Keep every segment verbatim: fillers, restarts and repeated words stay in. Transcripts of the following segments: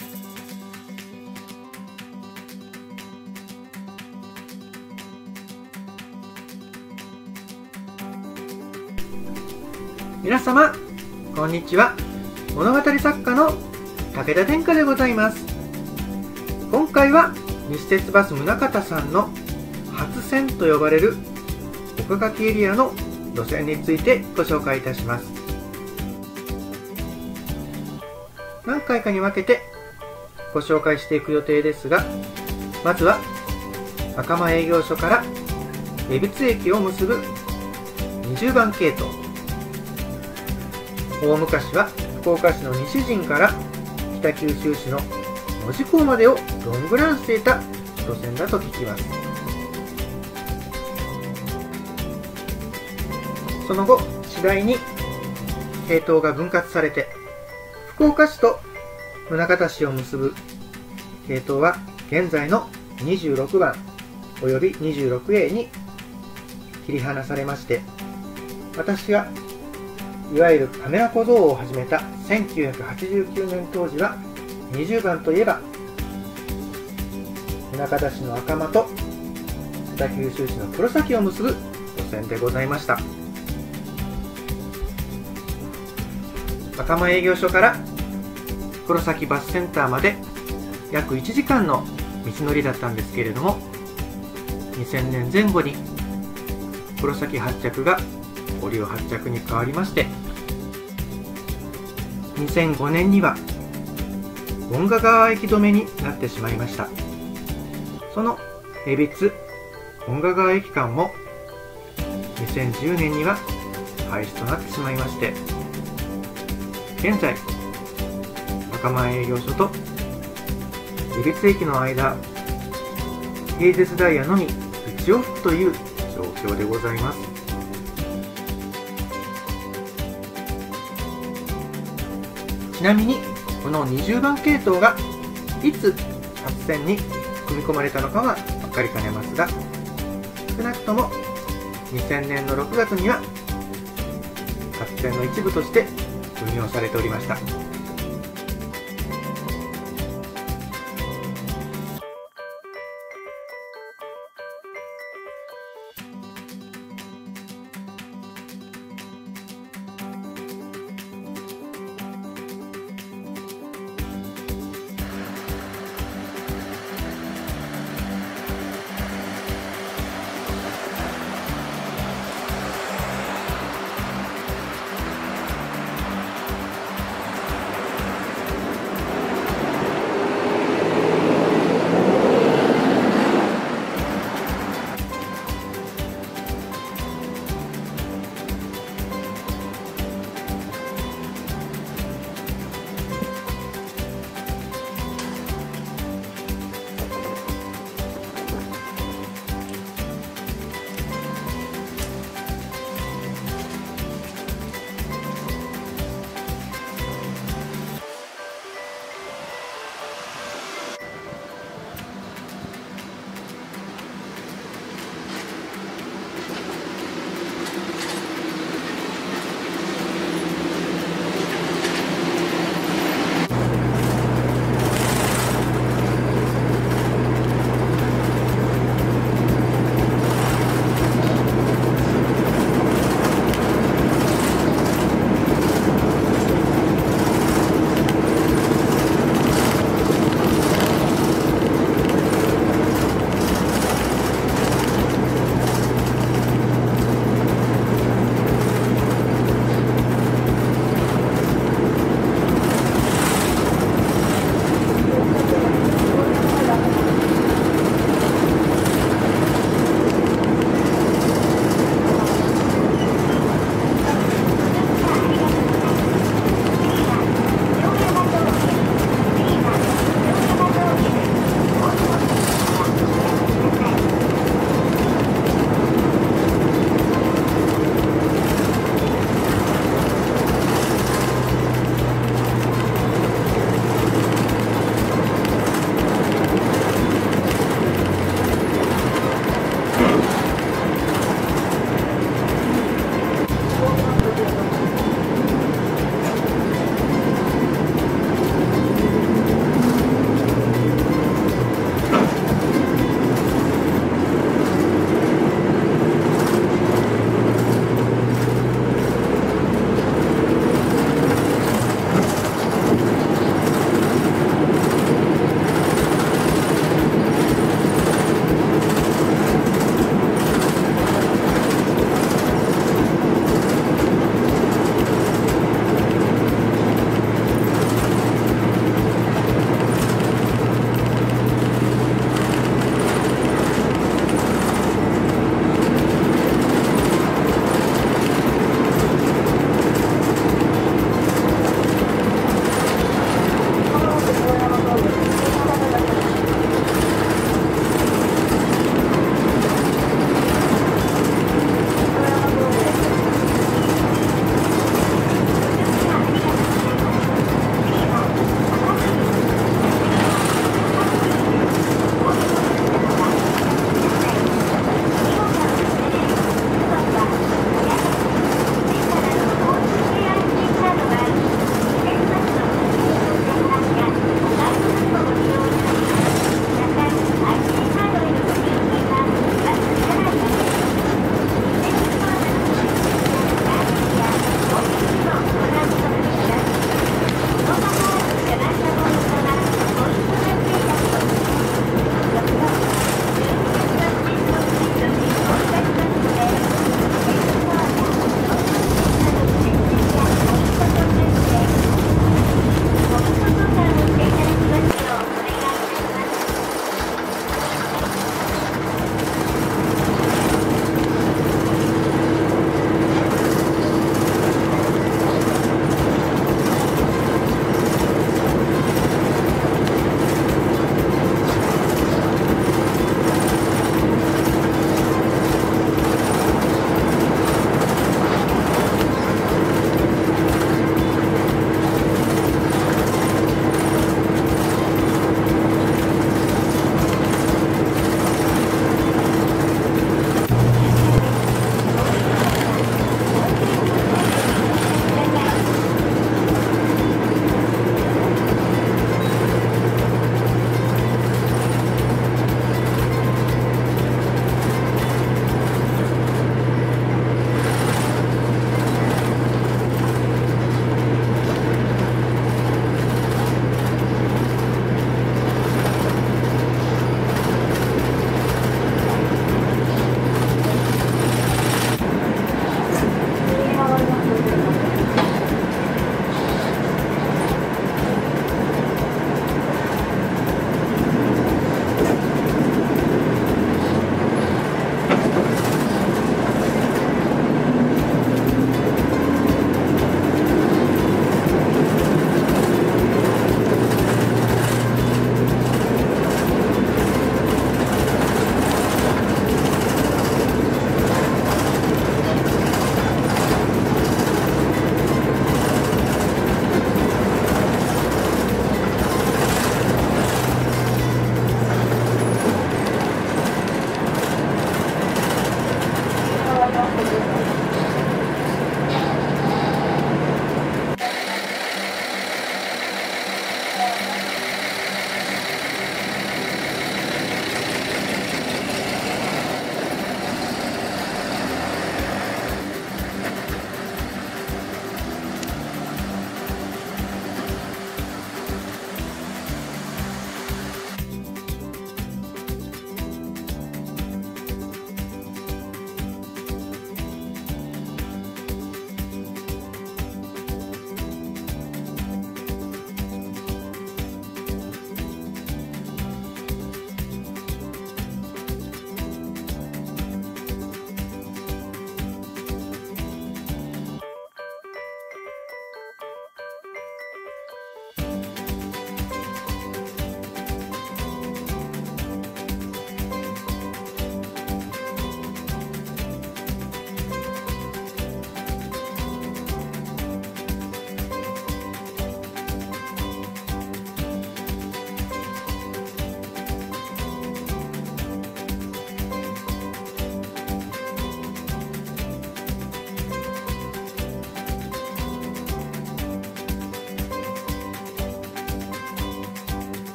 皆様こんにちは。物語作家の武田天下でございます。今回は西鉄バス宗像さんの初線と呼ばれる岡垣エリアの路線についてご紹介いたします。何回かに分けてご紹介していく予定ですが、まずは赤間営業所から江別駅を結ぶにじゅうばん系統。大昔は福岡市の西陣から北九州市の門司港までをロングランしていた路線だと聞きます。その後次第に系統が分割されて、福岡市と宗像市を結ぶ系統は現在のにじゅうろくばんおよびにじゅうろくエーに切り離されまして、私がいわゆるカメラ小僧を始めたせんきゅうひゃくはちじゅうきゅうねん当時はにじゅうばんといえば宗像市の赤間と北九州市の黒崎を結ぶ路線でございました。赤間営業所から黒崎バスセンターまで約いちじかんの道のりだったんですけれども、にせんねんぜん後に黒崎発着が折尾発着に変わりまして、にせんごねんには権賀川駅止めになってしまいました。その江別権賀川駅間もにせんじゅうねんには廃止となってしまいまして、現在赤間営業所と江別駅の間、平日ダイヤのみいち往復という状況でございます。ちなみにこのにじゅうばん系統がいつ初線に組み込まれたのかは分かりかねますが、少なくともにせんねんのろくがつには初線の一部として運用されておりました。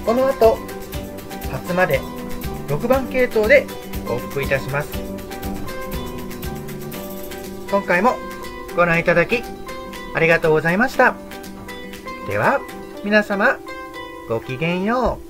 この後初までろくばん系統で往復いたします。今回もご覧いただきありがとうございました。では皆様ごきげんよう。